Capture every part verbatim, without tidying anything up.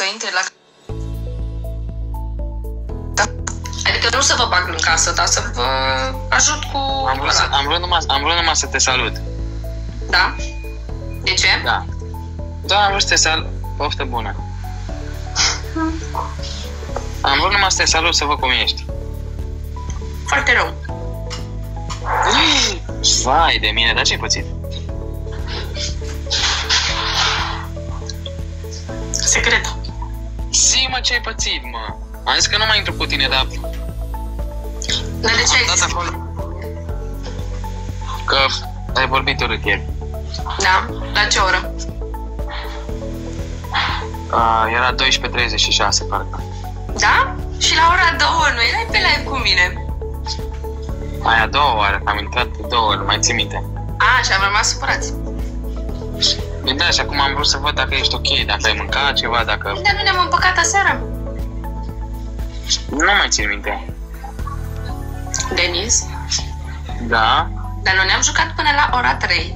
să intre la... Da. Adică nu să vă bag în casă, dar să vă ajut cu... Am vrut, să, am vrut, numai, am vrut numai să te salut. Da? De ce? Da. Da, am vrut să te salut. Poftă bună. Am vrut numai să te salut să văd cum ești. Foarte rău. Vai de mine, dar ce-ai pățit? Secret. Zi, mă, ce-ai pățit, mă? Am zis că nu mai intru cu tine, dar... Dar de ce ai zis? Acolo... Că ai vorbit urât ieri. Da? La ce oră? Uh, era douăsprezece treizeci și șase, parcă. Da? Și la ora două nu erai pe live cu mine? Aia a doua oară, că am intrat de două ori, mai ții minte. A, și am rămas supărați. Bine, da, și acum am vrut să văd dacă ești ok, dacă ai mâncat ceva, dacă... Dar nu ne-am împăcat aseară. Nu mai țin minte. Denis? Da? Dar nu ne-am jucat până la ora trei.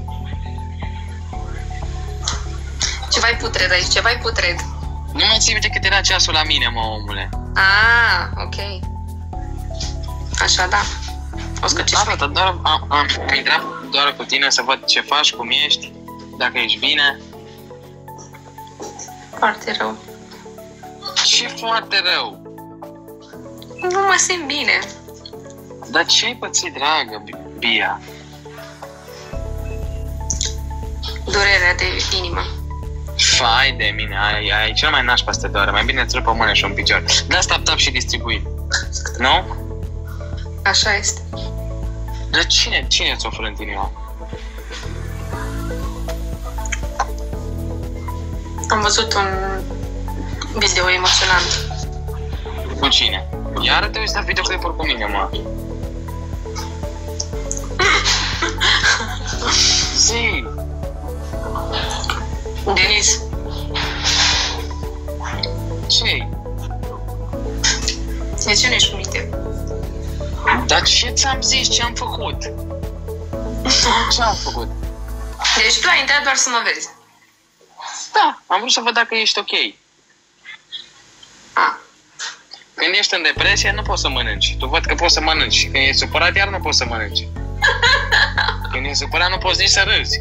Ceva-i putred aici, ceva-i putred. Nu mai țin minte cât era ceasul la mine, mă, omule. Ah, ok. Așa, da. O să Da, da, doar am, am, am intrat doar cu tine să văd ce faci, cum ești, dacă ești bine. Foarte rău. Ce foarte rău? Nu mă simt bine. Dar ce-ai pățit, dragă, Bia? Durerea de inimă. Fai de mine, ai, ai cel mai nașpa să te doară. Mai bine îți rup o mână și un picior. Da, tap, tap și distribuit. Nu? Așa este. Dar cine, cine ți-o frânt inima? Am văzut un video emoționant. Cu cine? Iar te uiți la videoclipuri cu mine, mă. Zi! Denis. Ce-i? De ce nu ești cu minte? Dar ce ți-am zis? Ce am făcut? Ce am făcut? Deci tu ai intrat doar să mă vezi. Da, am vrut să văd dacă ești ok. A. Când ești în depresie, nu poți să mănânci. Tu văd că poți să mănânci. Și când ești supărat, iar nu poți să mănânci. Când ești supărat, nu poți nici să râzi.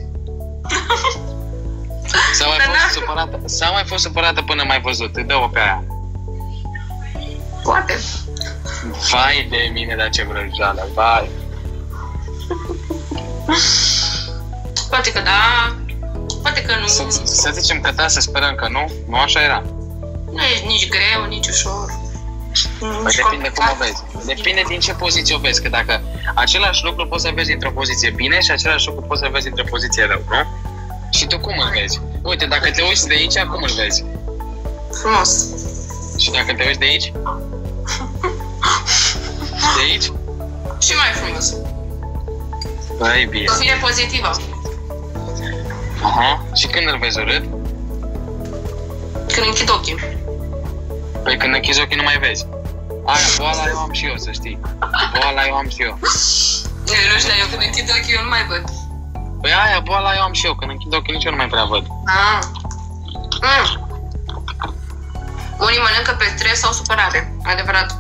Sau ai fost supărată, sau ai fost supărată până m-ai văzut. Îi dă-o pe aia. Poate. Vai de mine, dar ce vrăjeală, vai. Poate că da, poate că nu. Să, să zicem că da, să sperăm că nu. Nu așa era. Nu ești nici greu, nici ușor. Păi depinde cum o vezi. Depinde din ce poziție o vezi. Că dacă același lucru poți să vezi într-o poziție bine și același lucru poți să vezi într-o poziție rău, nu? Și tu cum îl vezi? Uite, dacă te uiți de aici, cum îl vezi? Frumos. Și dacă te uiți de aici? De aici? Și mai frumos. Băi, bine. O fire pozitivă. Aha. Și când îl vezi urât? Când închid ochii. Păi când închizi ochii nu mai vezi. Aia, boala eu am și eu, să știi. Boala eu am și eu. Eu nu știu, eu când închid ochii eu nu mai văd. Păi aia, boala eu am și eu. Când închid ochii nici eu nu mai prea văd. Ah. Mm. Unii mănâncă pe stres sau supărare. Adevărat.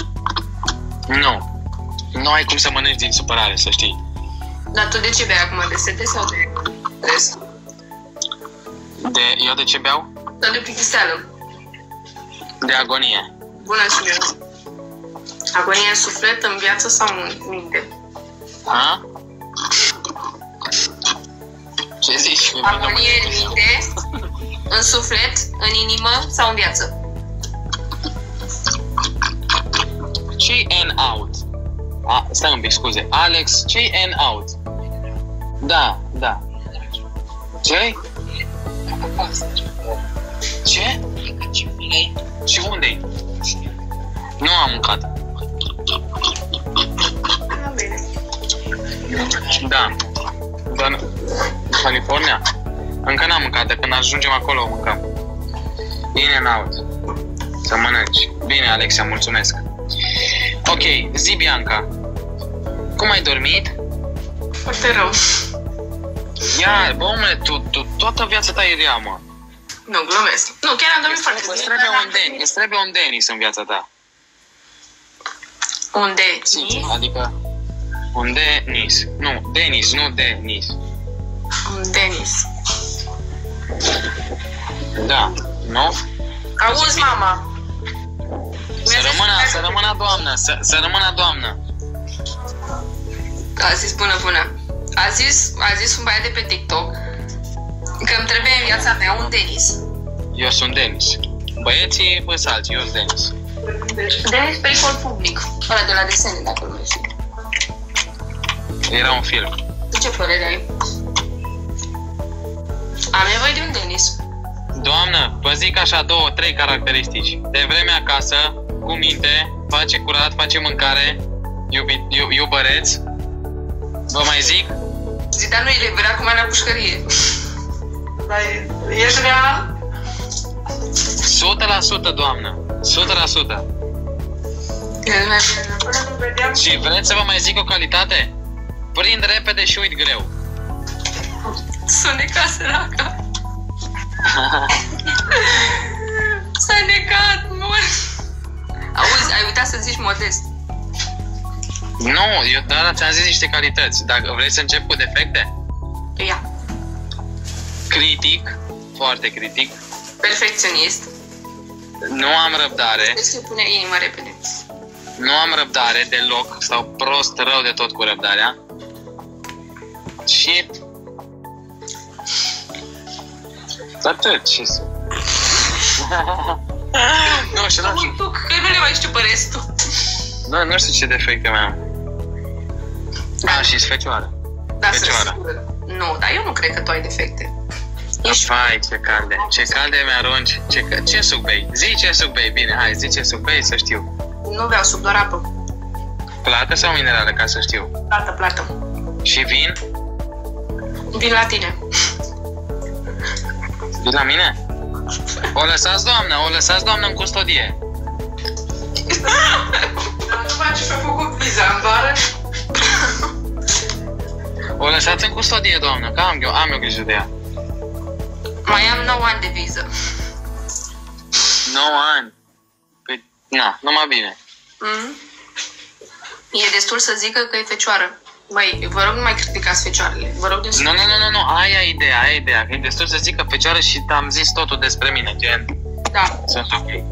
Nu. Nu ai cum să mănânci din supărare, să știi. Dar tu de ce bei acum? De sete sau de stres? De, eu de ce beau? Sau de plictiseală? De agonie. Bună și eu. Agonie în suflet, în viață sau în minte? Ha? Ce zici? Agonie în minte, în suflet, în inimă sau în viață? Ce-i N out? A, stai un pic, scuze. Alex, ce-i N out? Da, da. Ce-i? Ce? Și unde-i? Nu am mâncat. Da. Doar în California? Încă n-am mâncat, de când ajungem acolo o mâncăm. In and out. Să mănânci. Bine, Alexia, mulțumesc. Ok, zi, Bianca. Cum ai dormit? Foarte rău. Ia, bă, omule, tu, tu toată viața ta e rea, mă. Nu, glumesc. Nu, chiar am dormit foarte Îți trebuie un Denis, îți trebuie un Denis în viața ta. Un Denis? Adică un Denis. Nu, Denis, nu Denis. Un Denis. Da, nu? Auzi, mama. Să rămână, să rămână doamnă, să, să rămână doamnă. A zis bună, bună. A zis, a zis un băiat de pe TikTok că îmi trebuie în viața mea un Denis. Eu sunt Denis. Băieții, bă, salți, eu sunt Denis. Denis pericol public. Ăla de la desene, dacă nu știu. Era un film. Tu ce părere ai? Am nevoie de un Denis. Doamnă, vă zic așa două, trei caracteristici. De vreme acasă, cu minte, face curat, face mâncare, iubi, iu, iubăreț. Vă mai zic? Zi, dar nu e lever, acum la pușcărie. Dar ești real? o sută la sută, doamnă. o sută la sută. Și vreți să vă mai zic o calitate? Prind repede și uit greu. S-a necat săraca. S-a necat, mor. Auzi, ai uitat să zici modest. Nu, eu doar ți-am zis niște calități. Dacă vrei să încep cu defecte? Ia. Critic, foarte critic. Perfecționist. Nu am răbdare. Deci se pune inima repede. Nu am răbdare deloc. Stau prost, rău de tot cu răbdarea. Și... atât, ce să... Nu știu, nu știu. Tu, că nu le mai știu pe restul. Nu, nu știu ce defecte mai am. Da, și-s fecioară. Da, Fecioară. sunt sigură. Nu, dar eu nu cred că tu ai defecte. Ești... Vai, ce calde, ce calde mi-arunci. Ce, ce suc bei? Zi ce suc bei, bine, hai, zi ce suc bei, să știu. Nu beau suc, doar apă. Plată sau minerală, ca să știu? Plată, plată. Și vin? Vin la tine. Vin la mine? O lăsați, doamnă, o lăsați, doamnă, în custodie. După ce și-a făcut viza în vară. O lăsați în custodie, doamnă, că am eu, am eu grijă de ea. Mai am nouă ani de viză. nouă ani? Păi, na, numai bine. Mm? E destul să zică că e fecioară. Băi, vă rog, nu mai criticați fecioarele. Vă rog, Nu, nu, nu, nu, nu, aia e ideea, aia e ideea. Că e destul să zic că fecioară și am zis totul despre mine, gen... Da. Sunt ok. Mm,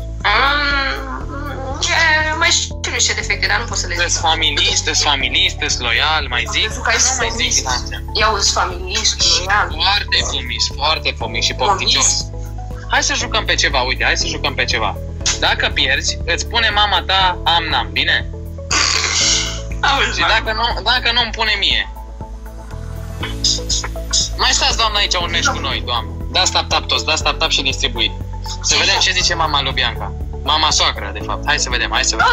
e, mai știu niște defecte, dar nu pot să le zic. Sunteți familist, sunteți familist, sunteți loial, mai zic? Nu mai zic din astea. Ia uzi, familist, loial. Foarte fumis, foarte fumis și pofticios. Hai să jucăm pe ceva, uite, hai să jucăm pe ceva. Dacă pierzi, îți spune mama ta am-nam, bine? Auzi, și dacă nu, dacă nu îmi pune mie. Mai stați, doamnă, aici un meci cu noi, doamnă. Dați tap-tap toți, dați tap-tap și distribuit. Să vedem ce zice mama lui Bianca. Mama soacră, de fapt. Hai să vedem, hai să vedem.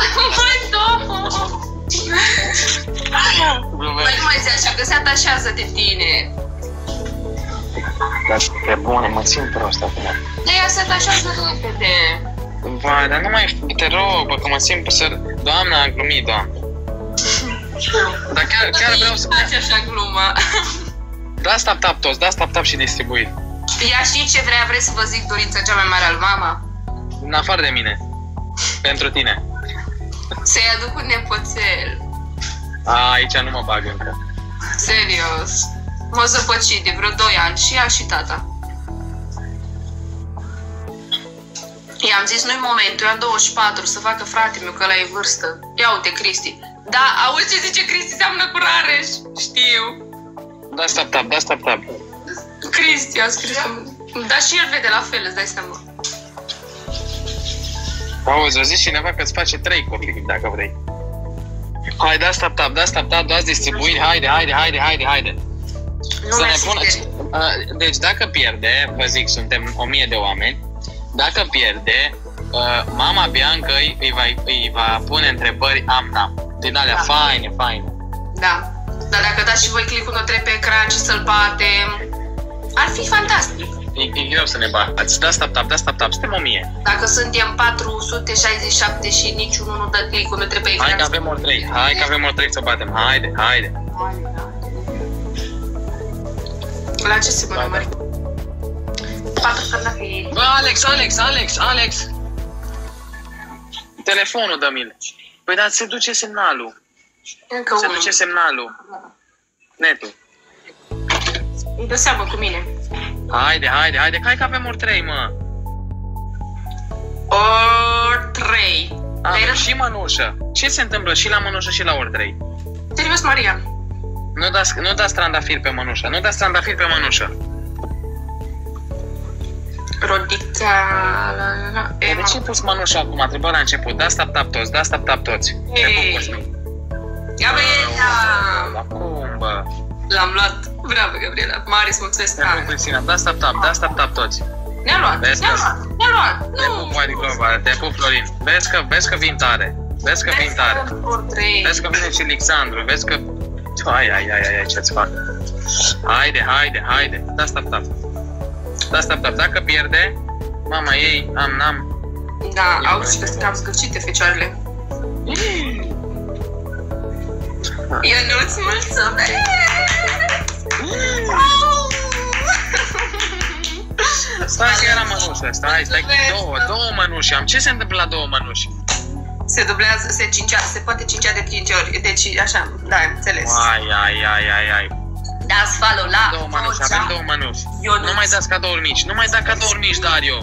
Păi nu mai zi așa, că se atașează de tine. Dar pe bune, mă simt prost acum. De ea se atașează repede. Vai, dar nu mai știu, te rog, bă, că mă simt să... Doamna, am glumit, doamnă. Dar chiar, chiar vreau să... Face așa gluma. Dați tap-tap toți, dați tap-tap și distribuit. Ea știi ce vrea, vrei să vă zic dorința cea mai mare al mama? În afară de mine. Pentru tine. Să-i aduc un nepoțel. A, aici nu mă bag încă. Serios. M-o zăpăcit de vreo doi ani și ea și tata. I-am zis, nu-i momentul, eu am douăzeci și patru, să facă frate meu, că ăla e vârstă. Ia uite, Cristi. Da, auzi ce zice Cristi, seamănă cu Rareș. Știu. Dați tap-tap, dați tap-tap. Cristi a scris. Dar și el vede la fel, îți dai seama. Auzi, o zis cineva că îți face trei copii, dacă vrei. Hai, dați tap-tap, dați tap-tap, dați distribuit, haide, haide, haide, haide, haide. Nu să mai ne pună... știu. Deci dacă pierde, vă zic, suntem o mie de oameni, dacă pierde, uh, mama Bianca îi, îi, va, îi va pune întrebări am-nam. Din alea da. faine, faine. Da. Dar dacă dați și voi click-ul nostru pe ecran și să-l batem, ar fi fantastic. E, e greu să ne bați. Dați tap-tap, dați tap-tap, suntem o mie. Dacă suntem patru sute șaizeci și șapte și niciunul nu dă click-ul nostru pe ecran. Hai că avem o trei, hai că avem o trei să batem, haide, haide. La ce se mă numări? patru trandafiri. Bă, Alex, Alex, Alex, Alex! Telefonul, dă-mi-l. Păi, dar se duce semnalul. Încă Se unul. duce semnalul. Netul. Îi dă seamă cu mine. Haide, haide, haide, hai că avem ori trei, mă. Ori trei. Avem și mănușă. Ce se întâmplă și la mănușă și la ori trei? Serios, Maria? Nu dați, nu dați trandafir pe mănușă, nu dați trandafir pe mănușă. Rodica... E, de ce ai pus mănușă acum? Trebuie la început. Dați tap-tap toți, dați tap-tap toți. Te pup, Cosmin. Gabriela! Acum, bă. L-am luat. Bravo, Gabriela. Mare, îți mulțumesc. Te pup, Cristina. Dați tap-tap, dați tap-tap toți. Ne-a luat, Vezi ne-a că- luat, ne-a luat. Te pup, Maricova, te pup, Florin. Vezi că, vezi că vin tare. Vezi că vin tare. Ori trei. Vezi că vine și Alexandru. Vezi că... Ai, ai, ai, ai, ai, ce-ți fac. Haide, haide, haide. Dați tap-tap. Dați tap-tap. Dacă pierde, mama ei, am, n-am. Da, auzi că sunt scârcite fecioarele. Eu nu-ți mulțumesc! Stai că era mănușă, stai, stai, două, două mănuși am. Ce se întâmplă la două mănuși? Se dublează, se cincea, se poate cincea de cinci ori, deci așa, da, am înțeles. Ai, ai, ai, ai, ai. Dați follow la Două mănuși, Vocea. avem două mănuși. Eu Nu mai dați cadouri mici, nu mai dați cadouri mici, Dario.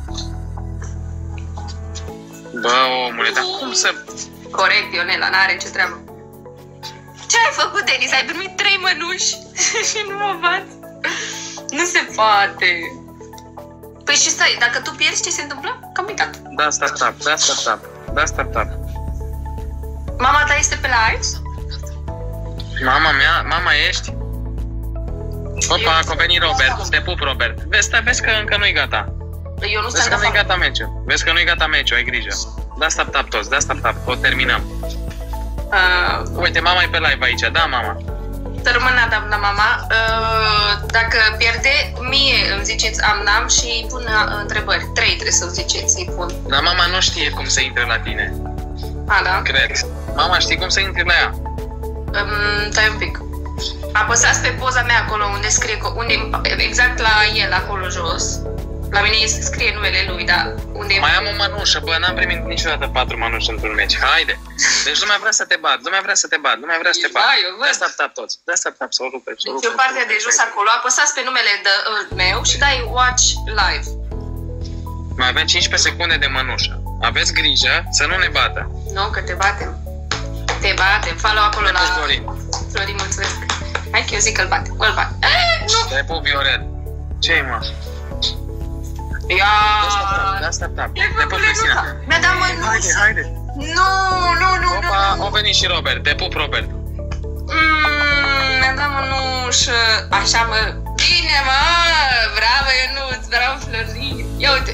Bă, omule, dar cum să... Corect, Ionela, n-are ce treabă. Ce ai făcut, Denis? Ai primit trei mănuși și nu mă bați? Nu se poate. Păi și stai, dacă tu pierzi, ce se întâmplă? Că am uitat. Da, start up, da, start up, da, start up. Mama ta este pe live? Mama mea, mama ești? Opa, a venit Robert, te pup, Robert. Vezi, stai, vezi că încă nu-i gata. Eu nu Vezi sunt că nu-i gata meciul. Vezi că nu-i gata meciul, ai grijă. Da, start up toți, da, start up, o terminăm. Uh, Uite, mama e pe live aici, da, mama? Să rămână, doamna mama. Uh, dacă pierde, mie îmi ziceți am-nam și îi pun uh, întrebări. Trei trebuie să ziceți, să-i pun. Dar mama nu știe cum să intre la tine, A, da? cred. Mama știe cum să intre la ea. Um, stai un pic. Apăsați pe poza mea acolo unde scrie, unde, exact la el, acolo jos. La mine scrie numele lui, dar unde... Mai am o mănușă, bă, n-am primit niciodată patru mănuși într-un meci. Haide! Deci lumea vrea să te bat, lumea vrea să te bat, lumea vrea să te bat. Da, eu văd. Da, stop, stop toți. Da, stop, stop, să o rupe, să o rupe. Deci în partea de jos acolo, apăsați pe numele de, uh, meu și dai watch live. Mai avem cincisprezece secunde de mănușă. Aveți grijă să nu ne bată. Nu, că te batem. Te batem. Follow acolo Te la... pup, Florin. Florin, mulțumesc. Hai că eu zic că îl bate. Îl bate. Eh, nu! Te pup, Viorel. Ce-i, mă? Ia! Da, stop, stop, da, stop, stop. Te pup, Cristina. Mi-a dat Haide, mănușă. haide. Nu, nu, nu, Opa, nu. a venit și Robert. Te pup, Robert. Mm, mi-a dat mănușă. Așa, mă. Bine, mă. Bravo, Ionuț. Bravo, Florin. Ia uite.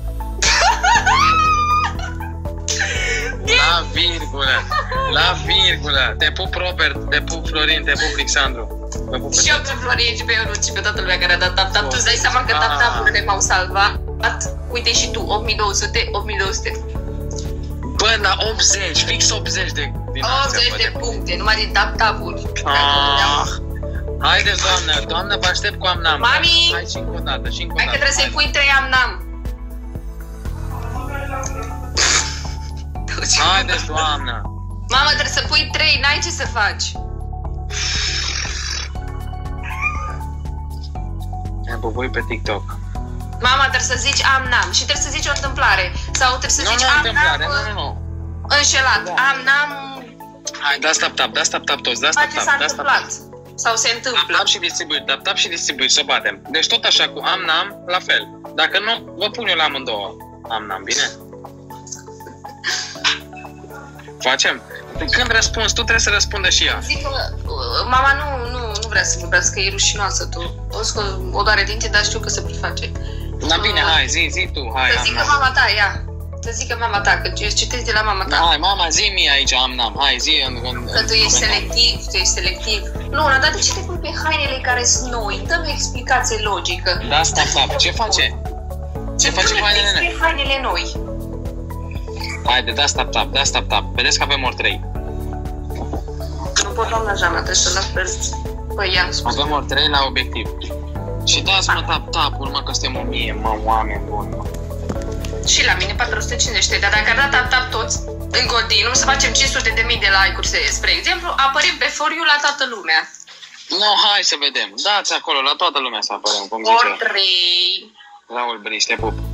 La virgulă. La virgulă. Te pup, Robert. Te pup, Florin. Te pup, Alexandru. Te pup pe Și eu toți. pe Florin și pe Ionuț și pe toată lumea care a dat tap-tap. Tu îți dai seama că Ah. tap-tap-urile m-au salvat. Uite și tu, opt mii două sute, opt mii două sute. Bă, la optzeci, fix optzeci de... din optzeci astea, de bă, puncte, numai din tap-tap-uri. Ah. Haideți, doamnă, doamnă, vă aștept cu amnam. Mami! Hai și încă o dată, și încă o Hai că dată. trebuie să-i pui trei am-nam. Haideți, doamnă. Mamă, trebuie să pui trei, n-ai ce să faci. Ne bubui pe TikTok. Mama, trebuie să zici am-nam și trebuie să zici o întâmplare. Sau trebuie să Nu, zici nu, întâmplare, am-nam nu, nu, nu. înșelat. Da. Am-nam, Hai, da, stop, tap, da, stop, tap toți, da, ceea stop, ce s-a tap, da, stop, întâmplat. tap. Sau se Tap, întâmplă. tap și distribuit, tap, tap și distribuit, să batem. Deci tot așa cu am-nam, la fel. Dacă nu, vă pun eu la amândouă. Am-nam, bine? Facem? Când răspunzi, tu trebuie să răspundă și ea. Zic că uh, mama nu, nu, nu vrea să vorbească, e rușinoasă tu. O să o doare dinte, dar știu că se preface. Da, bine, hai, zi, zi tu, hai, Să zică am-nam. mama ta, ia. Să zică mama ta, că eu citesc de la mama Da, ta. hai, mama, zi mie aici, am-nam, hai, zi în... în Că tu ești selectiv, tu ești selectiv. Nu, dar de ce te pui pe hainele care sunt noi? Dă-mi o explicație logică. Da, stop, stop, ce face? Ce face cu hainele noi? Despre hainele noi. Haide, da, stop, tap, da, stop, tap. Vedeți că avem ori trei. Nu pot, doamna Jana, trebuie să las pe... Păi ia, scuze. Avem ori trei la obiectiv. Și dați-mă tap-tap-ul, mă, că suntem o mie, mă, oameni buni, mă. Și la mine patru sute cincizeci, dar dacă ar da tap-tap toți în continuu, să facem cinci sute de mii de like-uri, spre exemplu, apărim pe For You la toată lumea. No, hai să vedem. Dați acolo, la toată lumea să apărăm, cum zice Ori trei. Raul Briș, te pup.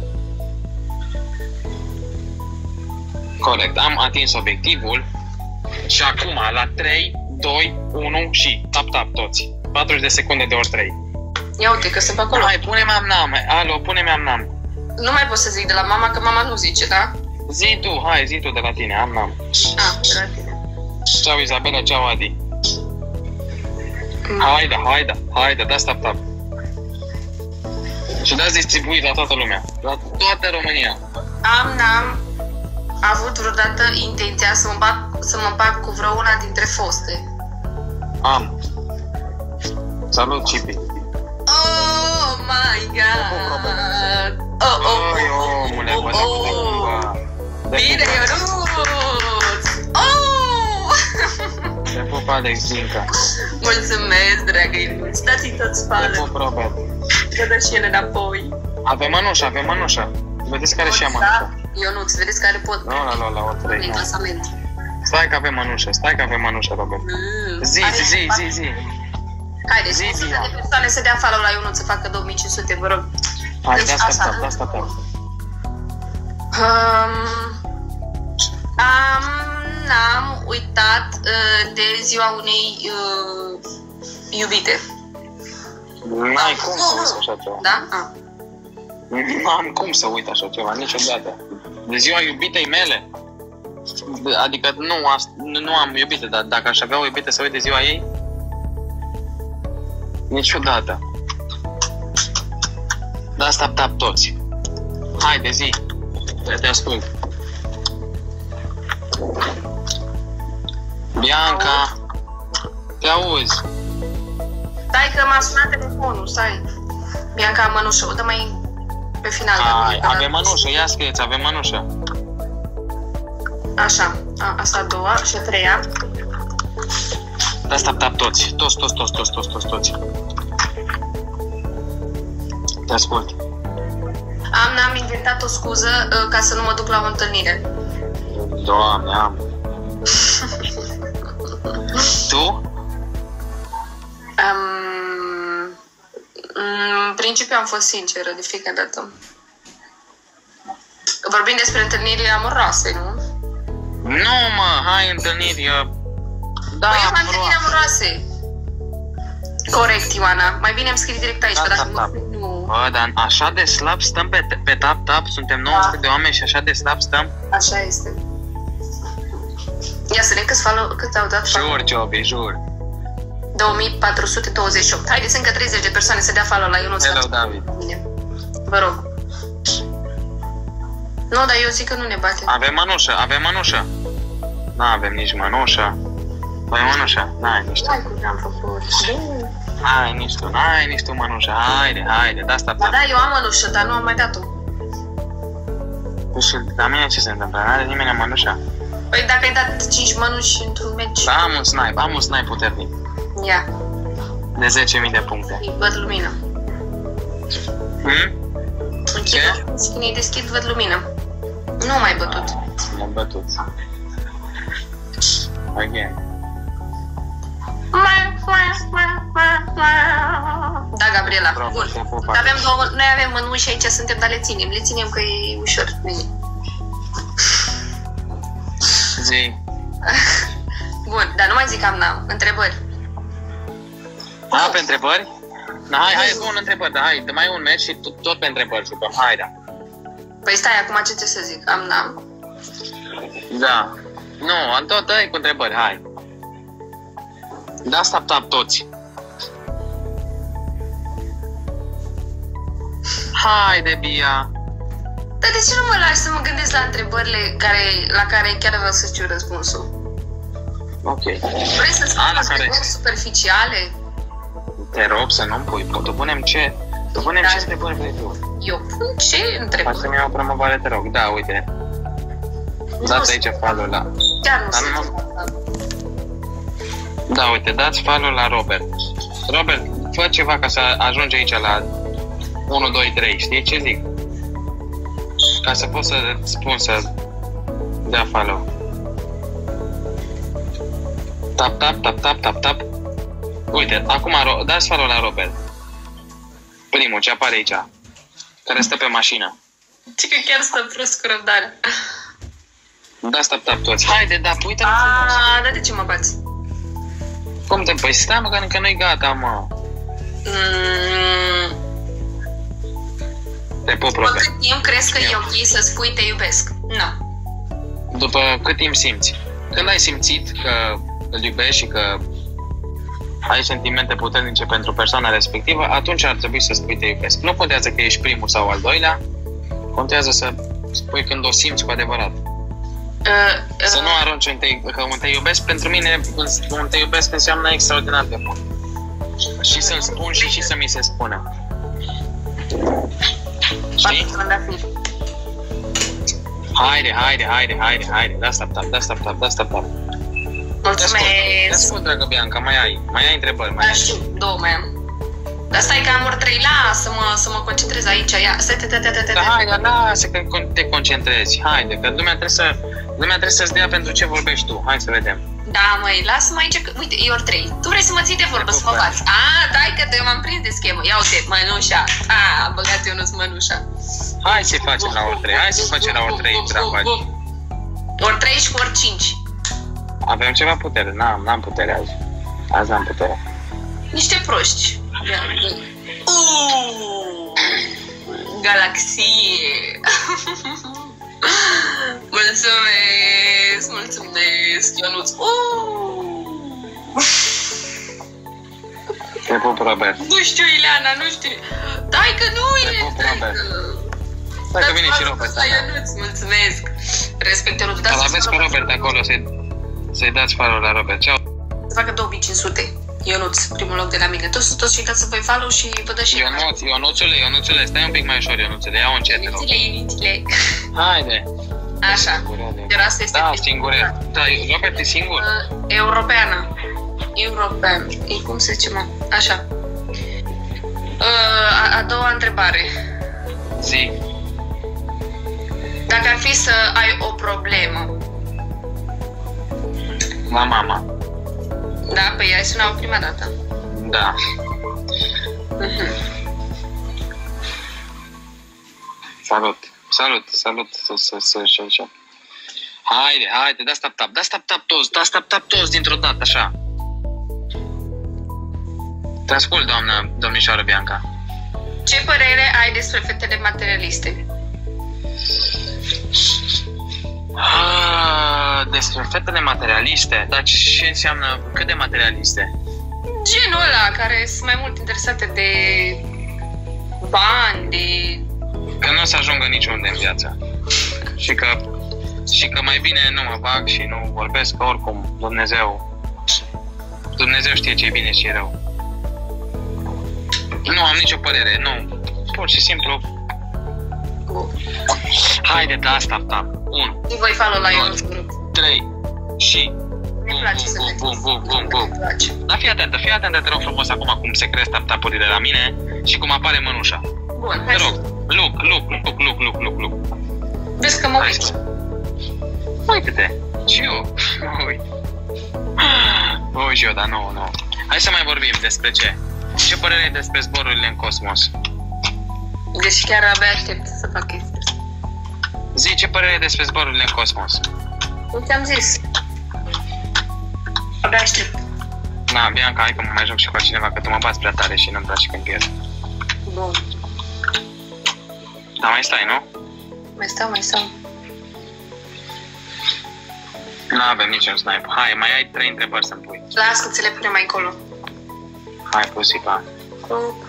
Corect, am atins obiectivul. Și acum, la trei, doi, unu și tap-tap toți. patruzeci de secunde de ori trei. Ia uite că sunt pe acolo. Hai, pune-mi am-nam. Alo, pune-mi am-nam. Nu mai pot să zic de la mama, că mama nu zice, da? Zi tu, hai, zi tu de la tine, am-nam. Ah, de la tine. Ceau Izabela, ceau Adi. Mm. Haide, haide, haide, dați tap-tap. Și dați distribuit la toată lumea, la toată România. Am, n-am avut vreodată intenția să mă bag, să mă bag cu vreo una dintre foste. Am. Salut, Cipi. Oh my god! Oh, oh, oh, Oi, omule, oh, bă, oh. de Bine, Ionuț! Oh! Te pup, Alex Zinca. Mulțumesc, dragă Ionuț, dați-i tot Te spală. pup, Robert. Să dă și el înapoi. Avem mănușă, avem mănușă. Vedeți care și-a mănușă. Ionuț, vedeți care pot Nu, la, la, la, o trei. în clasament. Stai că avem mănușă, stai că avem mănușă, Robert. Mm. Zi, zi, zi, zi, zi. Haideți, Zi, o sută zi, de persoane să dea follow la Ionuț să facă două mii cinci sute, vă rog. Hai, Deci, dați așa, tap-tap, nu? dați tap-tap. Um, am, n-am uitat uh, de ziua unei uh, iubite. N-ai cum să uiți așa ceva. Da? Ah. Nu am cum să uit așa ceva, niciodată. De ziua iubitei mele. Adică nu, nu, nu am iubite, dar dacă aș avea o iubite să uit de ziua ei, niciodată. Dați tap-tap toți. Haide, zi. Te, te ascult. Bianca, te auzi. Stai că m-a sunat telefonul, stai. Bianca, am mănușă, o dă mai pe final. Hai, avem mănușă, ia scrieți, avem mănușă. Așa, a, asta a doua și a treia. Dați tap-tap toți, toți, toți, toți, toți, toți, toți, toți. Te ascult. Am, n-am inventat o scuză uh, ca să nu mă duc la o întâlnire. Doamne, am. Tu? Um, în principiu am fost sinceră de fiecare dată. Vorbim despre întâlniri amoroase, nu? Nu, mă, hai întâlniri. Da, păi eu am întâlniri amoroase. Corect, Ioana. Mai bine îmi scrii direct aici, da, că dacă da, nu... nu... Bă, dar așa de slab stăm pe, pe tap-tap, suntem nouă sute da. de oameni și așa de slab stăm? Așa este. Ia să vedem câți, follow, câți au dat follow. Jur, Ciobi, jur. două mii patru sute douăzeci și opt. Haideți încă treizeci de persoane să dea follow la Ionuț. Hello, David. Vă rog. Nu, dar eu zic că nu ne bate. Avem mănușă, avem mănușă. N-avem nici mănușă. Păi mănușă, n-ai nici tu. Hai cum am făcut. Hai nici tu, n-ai nici tu mănușă. Haide, haide, da asta. Ba da, eu am mănușă, dar nu am mai dat-o. Și la mine ce se întâmplă? N-are nimeni mănușă? Păi dacă ai dat cinci mănuși într-un meci. Da, am un snipe, am un snipe puternic. Ia. De zece mii de puncte. Îi văd lumină. Hmm? Ce? Când îi deschid, văd lumină. Nu mai bătut. M-am bătut. Again. Da, Gabriela. Bun. Avem două, noi avem mănuși aici, suntem, dar le ținem. Le ținem că e ușor. Zi. Bun, dar nu mai zic am n-am. Întrebări. Da, pe întrebări? Da, hai, hai, spun întrebări, da, hai, dă mai un meci și tot, tot pe întrebări jucăm, hai, da. Păi stai, acum ce ce să zic? Am n-am? Da. Nu, tot dă cu întrebări, hai. Da, stop, tap toți. Haide, Bia. Dar de ce nu mă lași să mă gândesc la întrebările care, la care chiar vreau să știu răspunsul? Ok. Vrei să spun întrebări care... superficiale? Te rog să nu-mi pui, tu punem ce? Tu punem da. Ce întrebări vrei tu? Eu pun ce întrebări? Faci să-mi iau o promovare, te rog. Da, uite. Dați aici follow la... Chiar nu sunt. Da, uite, dați follow la Robert. Robert, fă ceva ca să ajungi aici la unu, doi, trei, știi ce zic? Ca să pot să spun să dea follow. Tap, tap, tap, tap, tap, tap. Uite, acum dați follow la Robert. Primul, ce apare aici. Care stă pe mașină. Ce că chiar stă prost cu răbdarea. Da, tap, tap toți. Haide, da, uite-l frumos. Aaaa, dar de ce mă bați? Cum te... Păi stai, mă, că încă nu-i gata, mă. Mm. Te pup, După Robert. cât timp crezi că e ok să spui te iubesc? Nu. După cât timp simți? Când ai simțit că îl iubești și că ai sentimente puternice pentru persoana respectivă, atunci ar trebui să spui te iubesc. Nu contează că ești primul sau al doilea, contează să spui când o simți cu adevărat. Uh, uh, Să nu arunci un te, că un te iubesc, pentru mine un te iubesc înseamnă extraordinar de mult. Și să-mi spun și, și să mi se spună. Știi? Haide, haide, haide, haide, haide, da stop, tap, da stop, tap, da stop, tap. Mulțumesc! Te ascult, dragă Bianca, mai ai, mai ai întrebări, mai Da, ai. știu, două mai am. Dar stai că am ori trei, lasă mă, să mă concentrez aici, ia, stai, stai, stai, stai, stai. Da, haide, lasă că te concentrezi, haide, că lumea trebuie să, lumea trebuie să-ți dea pentru ce vorbești tu, hai să vedem. Da, măi, lasă-mă aici, că, uite, e ori trei. Tu vrei să mă ții de vorbă, să mă bați. A, dai că te m-am prins de schemă. Ia uite, mănușa. A, a băgat Ionuț mănușa. Hai să-i facem la ori trei, hai să-i facem la ori trei, dragă. Ori trei și ori cinci. Avem ceva putere, n-am, n-am putere azi. Azi n-am putere. Niște proști. Uuuu, galaxie. Mulțumesc, mulțumesc, Ionuț. Uuuu. Te pup, Robert. Nu știu, Ileana, nu știu. Dai că nu Te e. pup, Dai Robert. că... Stai că vine și Robert. Da, Ionuț, mulțumesc. Respect, Ionuț. Dar aveți pe Robert acolo, să-i, să-i dați follow la Robert. Ceau. Să facă două mii cinci sute. Ionuț, primul loc de la mine. Toți, toți și dați să voi follow și vă dă și... Ionuț, Ionuțule, Ionuțule, stai un pic mai ușor, Ionuțule, ia-o încet, te rog. Initile, initile. Haide. Așa. Iar asta este... Da, singuret. Da, Robert e singur. Uh, europeană. European. E cum se zice, mă? Așa. Uh, a, a doua întrebare. Zi. Dacă ar fi să ai o problemă, La mama. da? Păi ai sunat prima dată. Da. Uh-huh. Salut. Salut, salut, să, să, să, să, așa. Haide, haide, da stop tap, da stop tap toți, da stop tap toți dintr-o dată, așa. Te ascult, doamnă, domnișoară Bianca. Ce părere ai despre fetele materialiste? Ah, despre fetele materialiste, dar ce înseamnă, cât de materialiste? Genul ăla, care sunt mai mult interesate de bani, de... Că nu o să ajungă niciunde în viață. Și că, și că mai bine nu mă bag și nu vorbesc, că oricum Dumnezeu, Dumnezeu știe ce e bine și ce e rău. Nu am nicio părere, nu. Pur și simplu. Haide, da, stop, stop. unu, Nu voi follow la Ionuț grup. trei și... Mi place să te bum, bum, bum, bum, îmi place. Dar fii atentă, fii atentă, te rog frumos acum cum se cresc tap-tapurile la mine și cum apare mănușa. Bun, Te hai rog, să... look, look, look, look, look, look, look. Vezi că mă Hai uiți. să- Uite-te, și eu mă uit. Mă uit și eu, dar nu, nu. Hai să mai vorbim despre ce. Ce părere ai despre zborurile în cosmos? Deci chiar abia aștept să fac chestia asta. Zi, ce părere ai despre zborurile în cosmos? Nu ți-am zis. Abia aștept. Na, Bianca, hai că mă mai joc și cu altcineva, că tu mă bați prea tare și nu-mi place când pierd. Bun. Dar mai stai, nu? Mai stau, mai stau. Nu avem niciun snipe. Hai, mai ai trei întrebări să-mi pui. Las că ți le punem mai încolo. Hai, pusipa. Hop.